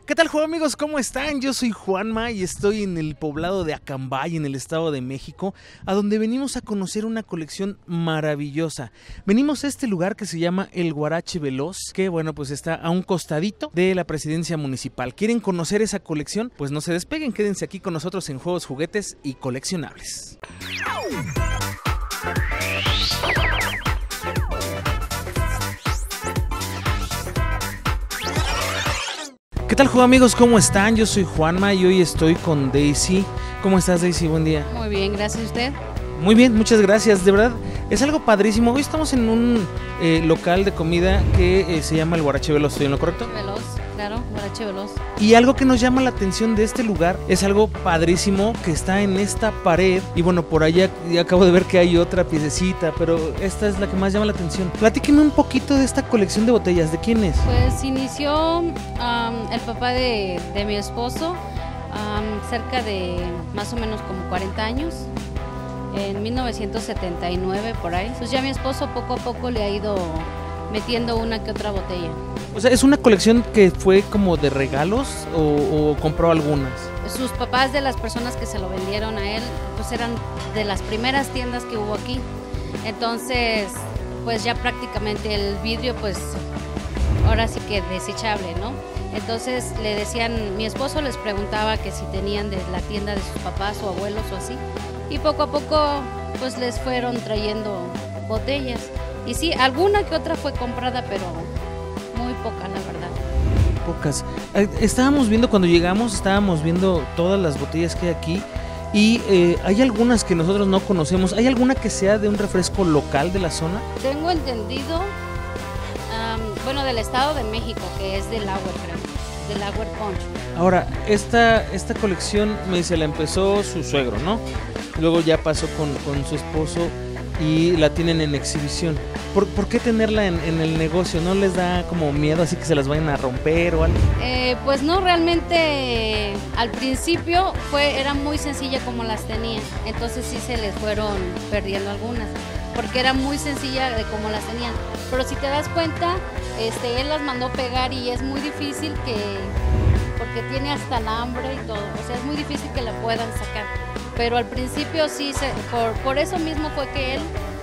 ¿Qué tal, juego amigos? ¿Cómo están? Yo soy Juanma y estoy en el poblado de Acambay, en el Estado de México, a donde venimos a conocer una colección maravillosa. Venimos a este lugar que se llama El Huarache Veloz, que bueno, pues está a un costadito de la presidencia municipal. ¿Quieren conocer esa colección? Pues no se despeguen, quédense aquí con nosotros en Juegos, Juguetes y Coleccionables. ¿Qué tal, juego amigos? ¿Cómo están? Yo soy Juanma y hoy estoy con Daisy. ¿Cómo estás, Daisy? Buen día. Muy bien, gracias a usted. Muy bien, muchas gracias. De verdad, es algo padrísimo. Hoy estamos en un local de comida que se llama El Huarache Veloz. ¿Estoy en lo correcto? Veloz, claro, Huarache Veloz. Y algo que nos llama la atención de este lugar es algo padrísimo que está en esta pared. Y bueno, por allá ya acabo de ver que hay otra piececita, pero esta es la que más llama la atención. Platíquenme un poquito de esta colección de botellas. ¿De quién es? Pues inició el papá de mi esposo cerca de más o menos como 40 años. En 1979 por ahí. Pues ya mi esposo poco a poco le ha ido metiendo una que otra botella. O sea, ¿es una colección que fue como de regalos o compró algunas? Sus papás, de las personas que se lo vendieron a él, pues eran de las primeras tiendas que hubo aquí. Entonces, pues ya prácticamente el vidrio, pues ahora sí que desechable, ¿no? Entonces le decían, mi esposo les preguntaba que si tenían de la tienda de sus papás o abuelos o así. Y poco a poco pues les fueron trayendo botellas. Y sí, alguna que otra fue comprada, pero muy poca, la verdad. Pocas. Estábamos viendo, cuando llegamos, estábamos viendo todas las botellas que hay aquí. Y hay algunas que nosotros no conocemos. ¿Hay alguna que sea de un refresco local de la zona? Tengo entendido, bueno, del Estado de México, que es del Agua, creo, del Agua Punch. Ahora, esta colección, me dice, la empezó su suegro, ¿no? Luego ya pasó con su esposo y la tienen en exhibición. ¿Por qué tenerla en el negocio? ¿No les da como miedo así que se las vayan a romper o algo? Pues no, realmente al principio era muy sencilla como las tenía. Entonces sí se les fueron perdiendo algunas, porque era muy sencilla de cómo las tenían. Pero si te das cuenta, él las mandó pegar y es muy difícil porque tiene hasta alambre y todo. O sea, es muy difícil que la puedan sacar. Pero al principio sí, por eso mismo fue que él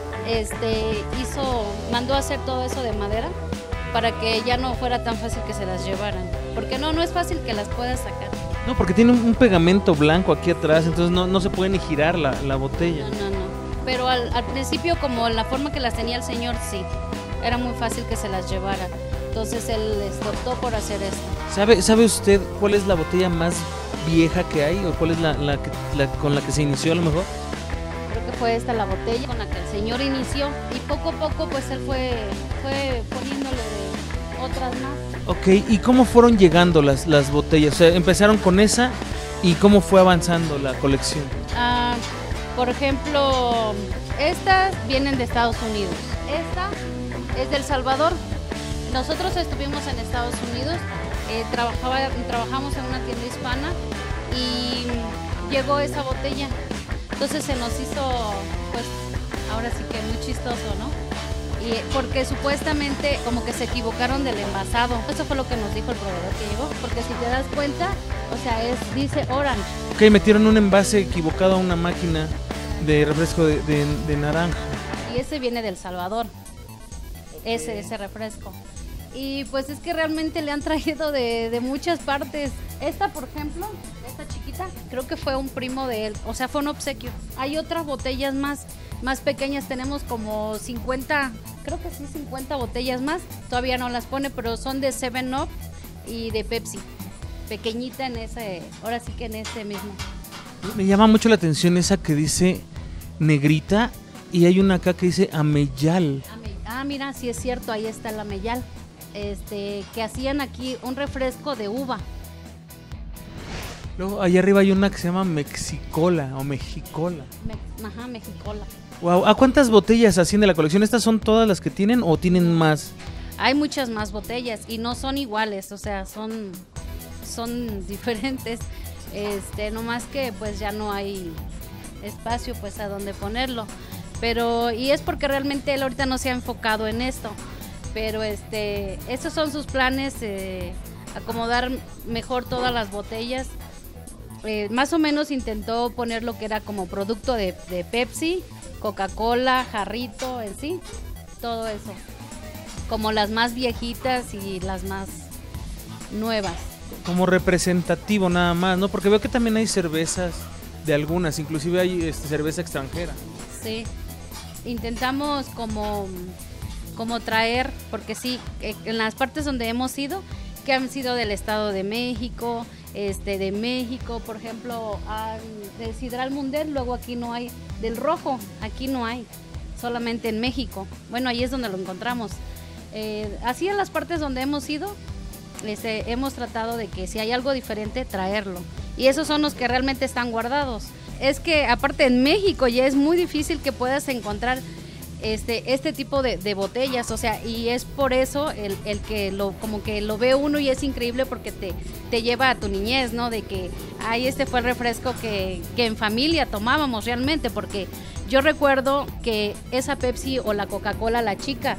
mandó a hacer todo eso de madera para que ya no fuera tan fácil que se las llevaran. Porque no es fácil que las puedas sacar. No, porque tiene un pegamento blanco aquí atrás, entonces no se puede ni girar la botella. No. Pero al principio, como la forma que las tenía el señor, sí, era muy fácil que se las llevara. Entonces él optó por hacer esto. ¿Sabe usted cuál es la botella más vieja que hay o cuál es la con la que se inició a lo mejor? Creo que fue esta la botella con la que el señor inició y poco a poco pues él fue poniéndole de otras más. Ok, ¿y cómo fueron llegando las botellas? O sea, empezaron con esa y cómo fue avanzando la colección. Por ejemplo, estas vienen de Estados Unidos, esta es de El Salvador. Nosotros estuvimos en Estados Unidos, trabajamos en una tienda hispana y llegó esa botella. Entonces se nos hizo, pues, ahora sí que muy chistoso, ¿no? Y porque supuestamente como que se equivocaron del envasado. Eso fue lo que nos dijo el proveedor que llegó, porque si te das cuenta, o sea, dice Orange. Ok, metieron un envase equivocado a una máquina de refresco de naranja. Y ese viene de El Salvador, ese refresco. Y pues es que realmente le han traído de muchas partes. Esta, por ejemplo, esta chiquita, creo que fue un primo de él, o sea, fue un obsequio. Hay otras botellas más pequeñas, tenemos como 50, creo que sí, 50 botellas más. Todavía no las pone, pero son de 7-Up y de Pepsi. Pequeñita ahora sí que en ese mismo. Me llama mucho la atención esa que dice negrita y hay una acá que dice Ameyal. Mira, sí es cierto, ahí está el Ameyal. Que hacían aquí un refresco de uva. Luego allá arriba hay una que se llama Mexicola o Mexicola. Mexicola. Wow, ¿a cuántas botellas hacían de la colección? ¿Estas son todas las que tienen o tienen más? Hay muchas más botellas y no son iguales, o sea, son diferentes. No más que pues ya no hay espacio pues a donde ponerlo. Y es porque realmente él ahorita no se ha enfocado en esto. Pero esos son sus planes acomodar mejor todas las botellas. Más o menos intentó poner lo que era como producto de Pepsi, Coca-Cola, Jarrito en sí, todo eso. Como las más viejitas y las más nuevas. Como representativo nada más, ¿no? Porque veo que también hay cervezas de algunas, inclusive hay cerveza extranjera. Sí, intentamos como traer, porque sí, en las partes donde hemos ido, que han sido del Estado de México, de México, por ejemplo, del Sidral Mundet, luego aquí no hay, del rojo, aquí no hay, solamente en México. Bueno, ahí es donde lo encontramos. Así en las partes donde hemos ido, hemos tratado de que si hay algo diferente, traerlo. Y esos son los que realmente están guardados. Es que aparte en México ya es muy difícil que puedas encontrar este tipo de botellas, o sea, y es por eso el que como que lo ve uno y es increíble porque te lleva a tu niñez, ¿no? De que, ay, este fue el refresco que en familia tomábamos realmente, porque yo recuerdo que esa Pepsi o la Coca-Cola, la chica,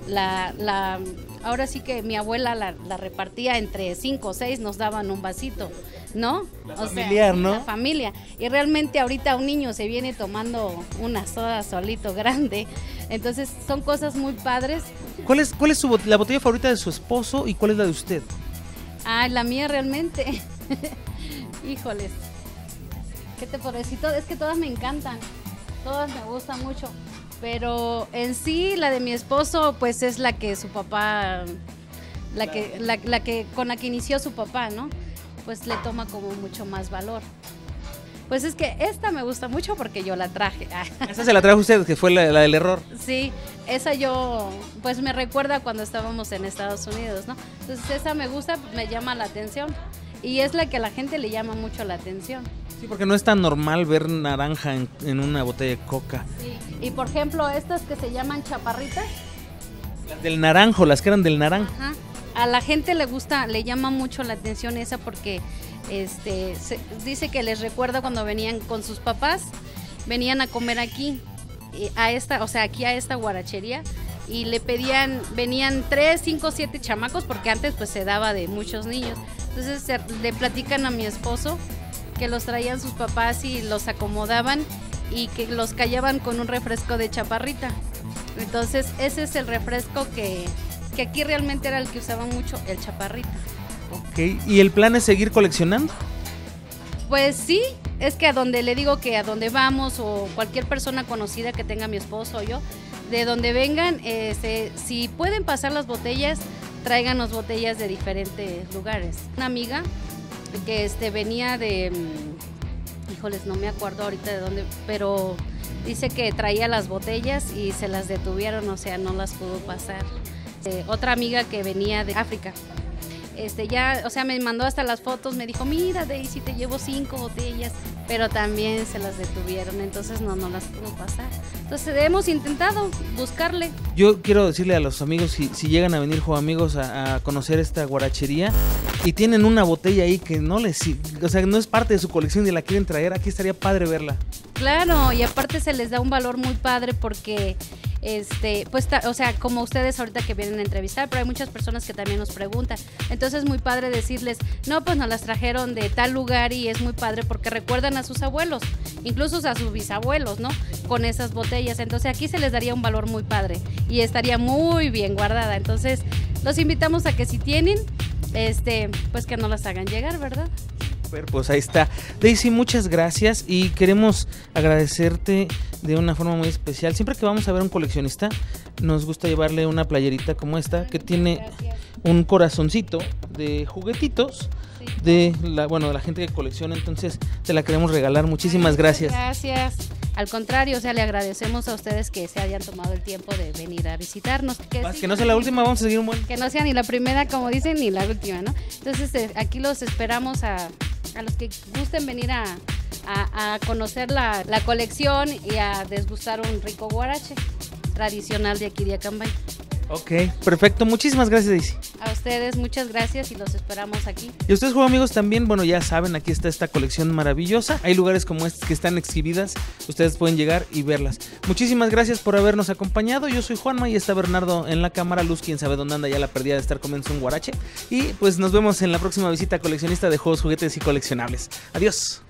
ahora sí que mi abuela la repartía entre 5 o 6, nos daban un vasito, ¿no? Familiar, ¿no? La familia. Y realmente ahorita un niño se viene tomando una soda solito grande. Entonces son cosas muy padres. ¿Cuál es la botella favorita de su esposo y cuál es la de usted? Ah, la mía realmente. Híjoles. ¿Qué te puedo decir? Es que todas me encantan. Todas me gustan mucho. Pero en sí la de mi esposo pues es la que su papá, la que con la que inició su papá, ¿no? Pues le toma como mucho más valor. Pues es que esta me gusta mucho porque yo la traje. Esa se la trajo usted, que fue la del error. Sí, esa pues me recuerda cuando estábamos en Estados Unidos, ¿no? Entonces esa me gusta, me llama la atención y es la que a la gente le llama mucho la atención. Sí, porque no es tan normal ver naranja en una botella de coca. Sí, y por ejemplo estas que se llaman chaparritas. Las del naranjo, las que eran del naranjo. Ajá. A la gente le llama mucho la atención esa porque dice que les recuerda cuando venían con sus papás, venían a comer aquí, aquí a esta guarachería y venían 3, 5, 7 chamacos porque antes pues se daba de muchos niños. Entonces le platican a mi esposo que los traían sus papás y los acomodaban y que los callaban con un refresco de chaparrita. Entonces ese es el refresco que aquí realmente era el que usaban mucho, el chaparrita. Ok, ¿y el plan es seguir coleccionando? Pues sí, es que a donde le digo que a donde vamos o cualquier persona conocida que tenga mi esposo o yo, de donde vengan, si pueden pasar las botellas, tráiganos botellas de diferentes lugares. Una amiga que venía de, híjoles, no me acuerdo ahorita de dónde, pero dice que traía las botellas y se las detuvieron, o sea, no las pudo pasar. Otra amiga que venía de África, me mandó hasta las fotos, me dijo, mira Daisy, te llevo 5 botellas, pero también se las detuvieron, entonces no las pudo pasar. Entonces hemos intentado buscarle. Yo quiero decirle a los amigos, si llegan a venir amigos a conocer esta guarachería y tienen una botella ahí que no es parte de su colección y la quieren traer, aquí estaría padre verla. Claro, y aparte se les da un valor muy padre porque como ustedes ahorita que vienen a entrevistar, pero hay muchas personas que también nos preguntan. Entonces es muy padre decirles, no, pues nos las trajeron de tal lugar y es muy padre porque recuerdan a sus abuelos, incluso a sus bisabuelos, ¿no? Con esas botellas. Entonces aquí se les daría un valor muy padre y estaría muy bien guardada. Entonces los invitamos a que si tienen, pues que no las hagan llegar, ¿verdad? Pues ahí está. Daisy, muchas gracias y queremos agradecerte de una forma muy especial. Siempre que vamos a ver a un coleccionista, nos gusta llevarle una playerita como esta que tiene un corazoncito de juguetitos de la gente que colecciona. Entonces te la queremos regalar. Muchísimas gracias. Gracias. Al contrario, le agradecemos a ustedes que se hayan tomado el tiempo de venir a visitarnos. Que no sea la última, vamos a seguir un buen. Que no sea ni la primera, como dicen, ni la última, ¿no? Entonces aquí los esperamos a los que gusten venir a conocer la colección y a degustar un rico guarache tradicional de aquí de Acambay. Ok, perfecto. Muchísimas gracias, Daisy. A ustedes muchas gracias y los esperamos aquí. Y ustedes, juego amigos, también, bueno, ya saben, aquí está esta colección maravillosa. Hay lugares como estos que están exhibidas. Ustedes pueden llegar y verlas. Muchísimas gracias por habernos acompañado. Yo soy Juanma y está Bernardo en la cámara. Luz, quién sabe dónde anda, ya la perdida de estar comiendo un guarache. Y pues nos vemos en la próxima visita coleccionista de juegos, juguetes y coleccionables. Adiós.